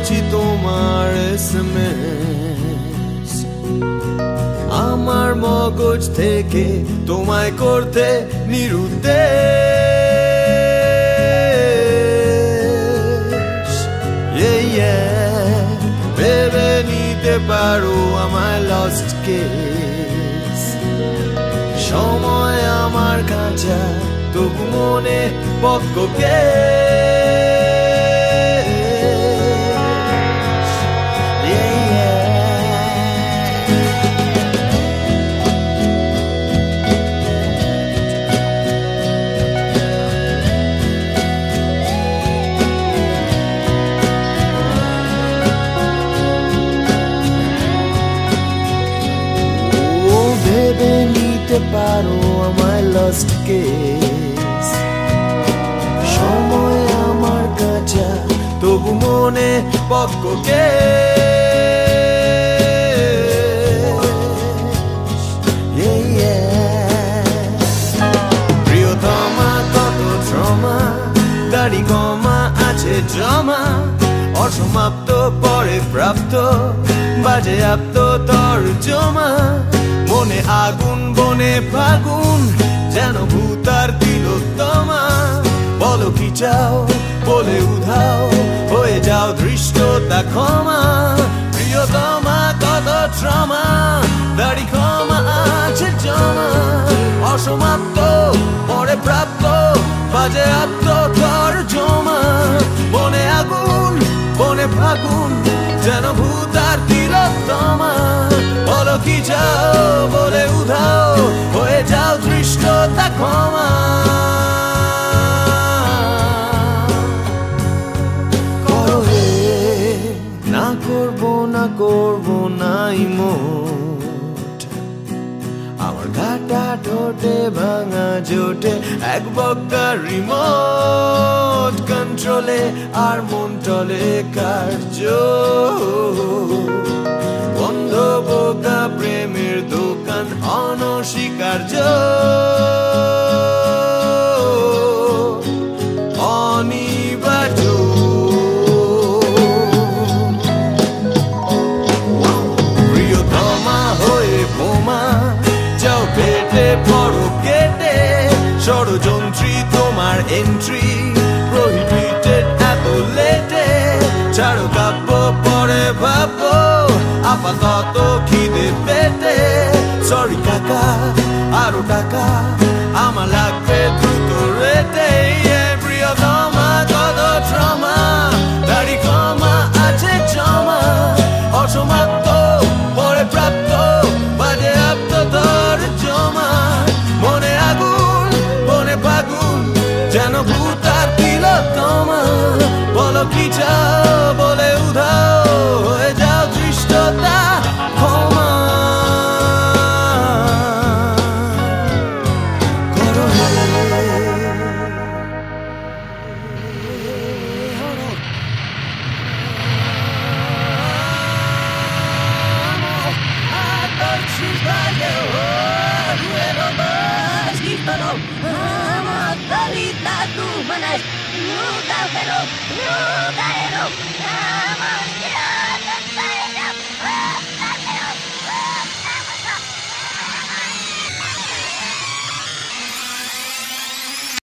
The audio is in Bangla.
পেয়েছি তোমার SMS আমার মগজ থেকে তোমায় করতে নিরুদ্দেশ ভেবে নিতে পারো আমায় লস্ট কেস সময় আমার কাঁচা তবু মনে পক্ক ভেবে নিতে পারো আমায় লস্ট কেস সময় আমার কাঁচা তবু মনে পক্ক প্রিয়তমা কত ট্রমা দাড়ি কমা আছে জমা অসমাপ্ত পরে প্রাপ্ত বাজে আপ্ত তর্জমা মনে আগুন বনে ফাগুন যেন ভূত আর তিলোত্তমা বলো কি চাও বলে উধাও হয়ে যাও ধৃষ্টতা ক্ষমা প্রিয়তমা কত ট্রমা দাড়ি ক্ষমা আছে জমা অসমাপ্ত পরে প্রাপ্ত বাজে আত্ম তর্জমা বনে আগুন বনে ফাগুন যেন ভূত আর তিলোত্তমা বলো কি চাও বলে উধাও হয়ে যাও ধৃষ্টতা ক্ষমা করো হে না করবো না ইমোট আমার ঘাটা ঠোঁটে ভাঙা জোটে এক বক্কা রিমোট কন্ট্রোলে আর মন টলে কার্য বন্ধ বোকা প্রেমের দোকান অনস্বীকার্য অনিবার্য প্রিয়তমা হয়ে বোমা যাও পেটে বড় কেটে ষড়যন্ত্রী তোমার এন্ট্রি প্রহিবিটেড এত লেটে ছাড়ো কাব্য পরে ভাবো আপাতত খিদে পেটে সরি কাকা আরো টাকা আমার লাগবে দ্রুত রেটে প্রিয়তমা কত ট্রমা দাড়ি ক্ষমা আছে জমা অসমাপ্ত পরে প্রাপ্ত বাজে আপ্ত তর্জমা মনে আগুন বনে ফাগুন যেন ভূত আর তিলোত্তমা বলো কি চাও বলে উধাও হয়ে যাও ধৃষ্টতা ক্ষমা করো Nunca, pero nunca,